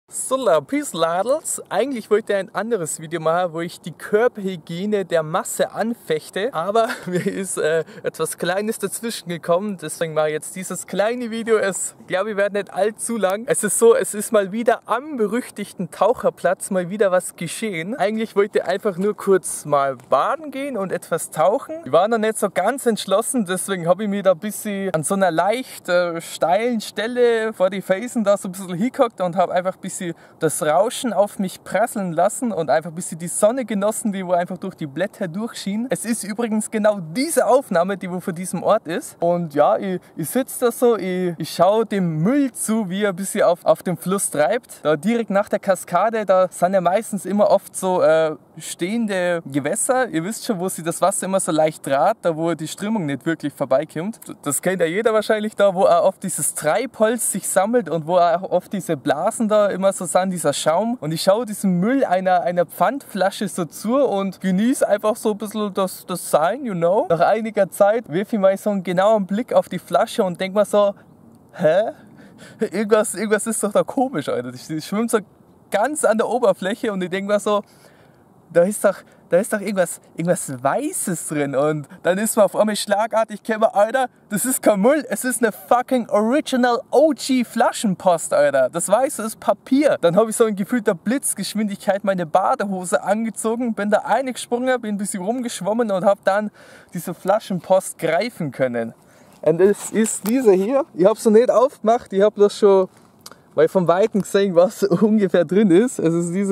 So, Peace Ladels. Eigentlich wollte ich ein anderes Video machen, wo ich die Körperhygiene der Masse anfechte, aber mir ist etwas Kleines dazwischen gekommen, deswegen mache ich jetzt dieses kleine Video. Ich glaube, ich werde nicht allzu lang. Es ist so, es ist mal wieder am berüchtigten Taucherplatz mal wieder was geschehen. Eigentlich wollte ich einfach nur kurz mal baden gehen und etwas tauchen. Ich war noch nicht so ganz entschlossen, deswegen habe ich mich da ein bisschen an so einer leicht steilen Stelle vor die Felsen da so ein bisschen hingehockt und habe einfach ein bisschen das Rauschen auf mich prasseln lassen und einfach ein bisschen die Sonne genossen, die wo einfach durch die Blätter durchschien. Es ist übrigens genau diese Aufnahme, die wo von diesem Ort ist. Und ja, ich sitze da so, ich schaue dem Müll zu, wie er ein bisschen auf dem Fluss treibt. Da direkt nach der Kaskade, da sind ja meistens immer oft so stehende Gewässer. Ihr wisst schon, wo sich das Wasser immer so leicht draht, da wo die Strömung nicht wirklich vorbeikommt. Das kennt ja jeder wahrscheinlich da, wo auch oft dieses Treibholz sich sammelt und wo auch oft diese Blasen da immer so sind, dieser Schaum. Und ich schaue diesem Müll einer Pfandflasche so zu und genieße einfach so ein bisschen das Sein, you know. Nach einiger Zeit wirf ich mal so einen genauen Blick auf die Flasche und denke mir so, hä? Irgendwas ist doch da komisch, Alter. Die schwimmt so ganz an der Oberfläche und ich denke mir so, da ist doch irgendwas Weißes drin. Und dann ist mir auf einmal schlagartig gekommen, Alter, das ist kein Müll, es ist eine fucking Original OG Flaschenpost, Alter. Das Weiße ist Papier. Dann habe ich so in gefühlter Blitzgeschwindigkeit meine Badehose angezogen, bin da eingesprungen, bin ein bisschen rumgeschwommen und habe dann diese Flaschenpost greifen können. Und es ist diese hier. Ich habe sie nicht aufgemacht, ich habe das schon mal vom Weiten gesehen, was ungefähr drin ist. Es ist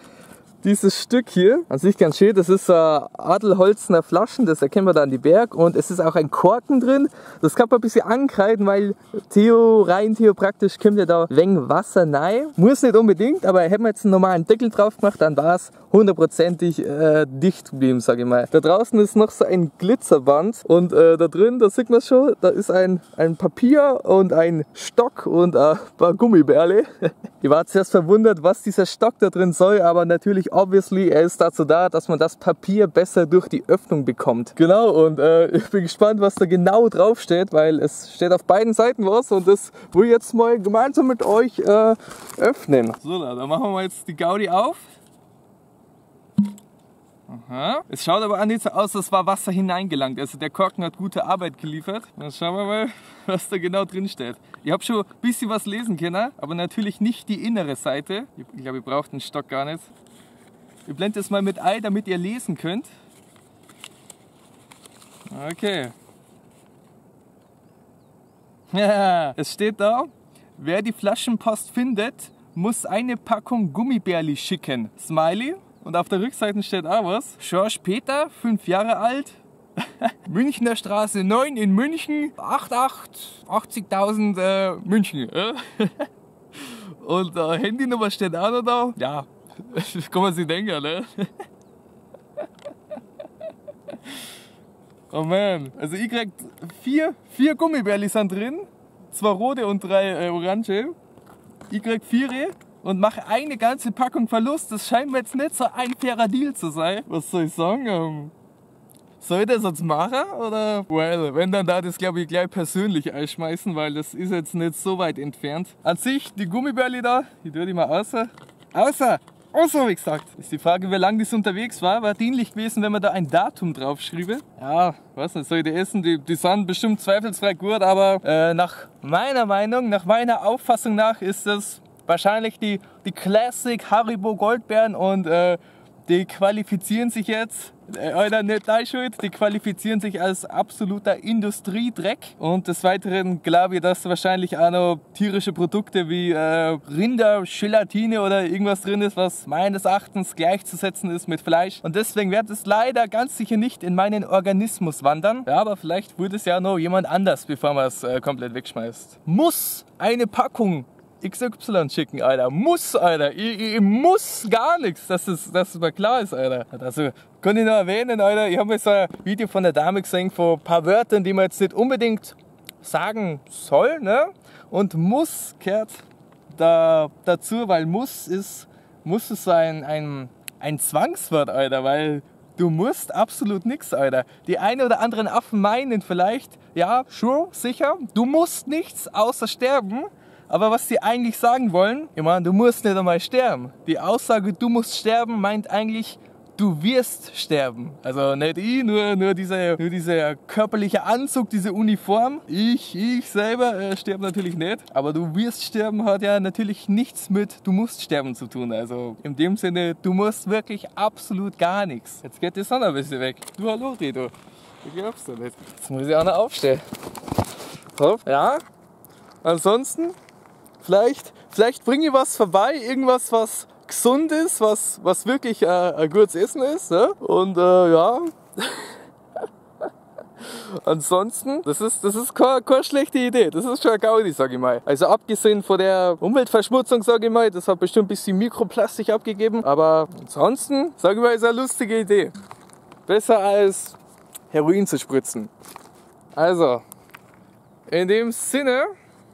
dieses Stück hier, an sich ganz schön, das ist Adelholzner Flaschen, das erkennen wir da an die Berg, und es ist auch ein Korken drin. Das kann man ein bisschen ankreiden, weil rein theoretisch kommt ja da wenig Wasser rein. Muss nicht unbedingt, aber hätten wir jetzt einen normalen Deckel drauf gemacht, dann war es hundertprozentig dicht geblieben, sage ich mal. Da draußen ist noch so ein Glitzerband und da drin, da sieht man schon, da ist ein Papier und ein Stock und ein paar Gummibärle. Ich war zuerst verwundert, was dieser Stock da drin soll, aber natürlich, obviously, er ist dazu da, dass man das Papier besser durch die Öffnung bekommt. Genau, und ich bin gespannt, was da genau drauf steht, weil es steht auf beiden Seiten was und das will ich jetzt mal gemeinsam mit euch öffnen. So, da machen wir jetzt die Gaudi auf. Aha. Es schaut aber auch nicht so aus, als war Wasser hineingelangt. Also der Korken hat gute Arbeit geliefert. Dann schauen wir mal, was da genau drin steht. Ich habe schon ein bisschen was lesen können, aber natürlich nicht die innere Seite. Ich glaube, ihr braucht den Stock gar nicht. Ich blende das mal mit ein, damit ihr lesen könnt. Okay. Ja, es steht da, wer die Flaschenpost findet, muss eine Packung Gummibärli schicken. Smiley. Und auf der Rückseite steht auch was. George Peter, 5 Jahre alt. Münchner Straße 9 in München. 80.000 München. Und Handynummer steht auch noch da. Ja, das kann man sich denken, ne? Oh man. Also ich krieg 4 Gummibärli sind drin. 2 rote und 3 orange. Ich krieg 4. Und mache eine ganze Packung Verlust. Das scheint mir jetzt nicht so ein fairer Deal zu sein. Was soll ich sagen? Soll ich das jetzt machen? Oder? Well, wenn dann da das, glaube ich, gleich persönlich einschmeißen, weil das ist jetzt nicht so weit entfernt. An sich, die Gummibärli da, die tue ich mal außer, wie gesagt. Ist die Frage, wie lange das unterwegs war. War dienlich gewesen, wenn man da ein Datum drauf schriebe. Ja, weiß nicht, soll ich die essen? Die sind bestimmt zweifelsfrei gut, aber nach meiner Meinung, nach meiner Auffassung nach ist das wahrscheinlich die Classic Haribo Goldbeeren und die qualifizieren sich jetzt, Alter, nicht deine Schuld, die qualifizieren sich als absoluter Industriedreck. Und des Weiteren glaube ich, dass wahrscheinlich auch noch tierische Produkte wie Rinder, Gelatine oder irgendwas drin ist, was meines Erachtens gleichzusetzen ist mit Fleisch. Und deswegen wird es leider ganz sicher nicht in meinen Organismus wandern. Ja, aber vielleicht würde es ja noch jemand anders, bevor man es komplett wegschmeißt. Muss eine Packung XY schicken, Alter. Muss, Alter. Ich muss gar nichts, dass es mal klar ist, Alter. Also, kann ich noch erwähnen, Alter, ich habe mal so ein Video von der Dame gesehen, von ein paar Wörtern, die man jetzt nicht unbedingt sagen soll, ne? Und muss gehört dazu, weil muss ist so ein Zwangswort, Alter, weil du musst absolut nichts, Alter. Die einen oder anderen Affen meinen vielleicht, ja, sure, sicher, du musst nichts außer sterben. Aber was die eigentlich sagen wollen, ich meine, du musst nicht einmal sterben. Die Aussage, du musst sterben, meint eigentlich, du wirst sterben. Also nicht ich, nur dieser körperliche Anzug, diese Uniform. Ich selber sterbe natürlich nicht. Aber du wirst sterben hat ja natürlich nichts mit du musst sterben zu tun. Also in dem Sinne, du musst wirklich absolut gar nichts. Jetzt geht die Sonne ein bisschen weg. Du, hallo Redo. Ich glaub's doch nicht. Jetzt muss ich auch noch aufstehen. Hopp, ja. Ansonsten, vielleicht bringe ich was vorbei. Irgendwas, was gesund ist, was wirklich ein gutes Essen ist, ne? Und ja, ansonsten, das ist keine schlechte Idee, das ist schon eine Gaudi, sag ich mal. Also abgesehen von der Umweltverschmutzung, sag ich mal, das hat bestimmt ein bisschen Mikroplastik abgegeben, aber ansonsten, sag ich mal, ist eine lustige Idee. Besser als Heroin zu spritzen. Also, in dem Sinne,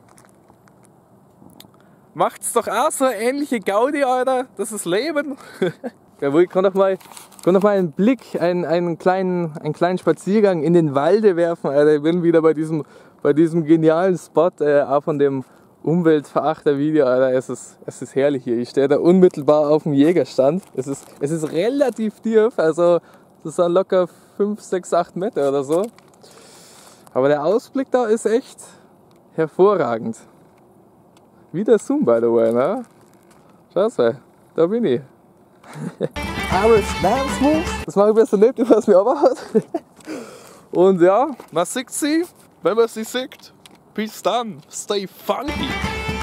macht's doch auch so eine ähnliche Gaudi, Alter. Das ist Leben. Jawohl, ich kann doch mal einen Blick, einen kleinen Spaziergang in den Walde werfen, Alter. Ich bin wieder bei diesem genialen Spot, auch von dem Umweltverachter-Video, Alter. Es ist herrlich hier. Ich stehe da unmittelbar auf dem Jägerstand. Es ist relativ tief, also das sind locker 5, 6, 8 Meter oder so. Aber der Ausblick da ist echt hervorragend. Wie der Zoom, by the way, ne? Schau's mal, da bin ich. Irish Dance Moves. Das mache ich besser nicht, du was mir aber hat. Und ja, man sieht sie, wenn man sie sieht. Bis dann, stay funky.